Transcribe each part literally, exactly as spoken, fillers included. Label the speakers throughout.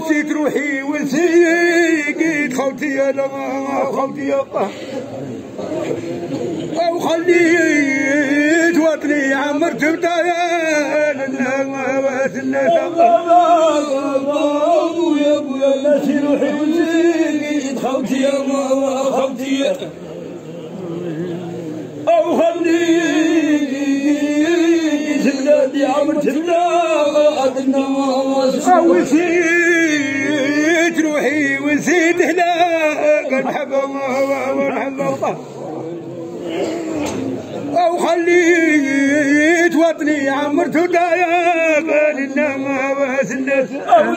Speaker 1: نسيت روحي ونسيت خوتي انا خوتي او خليت وطني عمرت بدايا الناس الناس
Speaker 2: ابويا ابويا نسيت روحي ونسيت خوتي خوتي او خليت بلادي عمرت بلاد الناس
Speaker 1: او نسيت روحي ونسيت هناك المحبة والمحبة او خليت وطني عمرت دايا للناس الناس
Speaker 2: او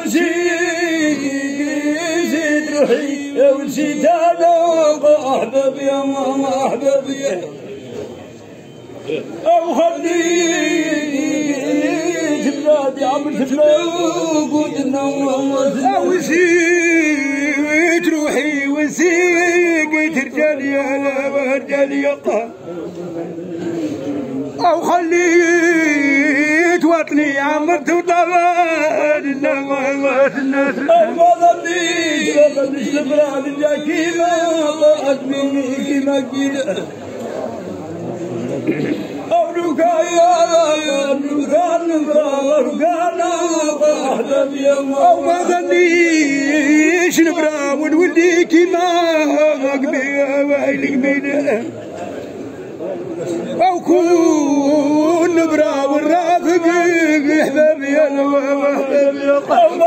Speaker 2: نسيت روحي ونسيت انا احبابي يا ماما احبابي او خليت بلادي عمرت بلاد الناس
Speaker 1: او نسيت روحي ونسيت رجالي انا رجالي او خليت وطني عمرت وطبال الناس الناس
Speaker 2: ما ظنيش ما ظنيش البلاد جا كيما طلعت مني كيما كيما او ركايا ركان ركان احبابي
Speaker 1: او ما ظنيش نبرا ونولي كيما قبيل قبيل او كون نبرا والرافق احبابي انا واحبابي
Speaker 2: او ما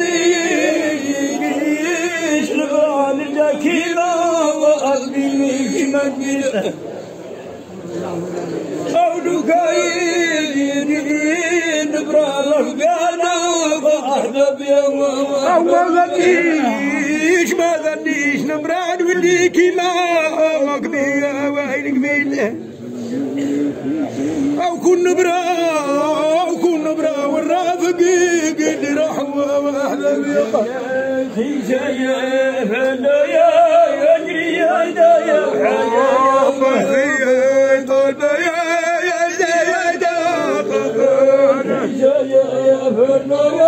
Speaker 2: ظنيش نبرا نلقى كيما قلبي كيما كيما او نكاين نبرا رفقانا احبابي
Speaker 1: او ما ظنيش ما ظنيش نبرا نولي كيما قبيل قبيل او كون نبرا او كون نبرا والرافق قد راحوا واحبابي
Speaker 2: في جايه فنايا يجري يا دايا
Speaker 1: يا
Speaker 2: يا